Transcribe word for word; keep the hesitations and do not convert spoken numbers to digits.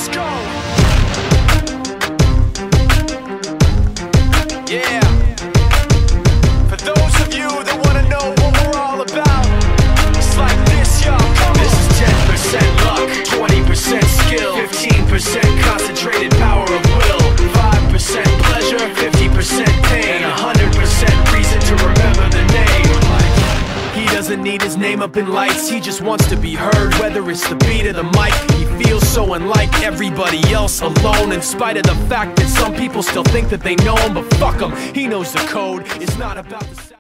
Let's go. Yeah. For those of you that want to know what we're all about, it's like this, y'all. Come on. This is ten percent luck, twenty percent skill, fifteen percent concentrated power of will, five percent pleasure, fifty percent pain, and one hundred percent reason to remember the name. He doesn't need his name up in lights, he just wants to be heard, whether it's the beat or the mic. He feels so unlike everybody else, alone, in spite of the fact that some people still think that they know him. But fuck him, he knows the code. It's not about the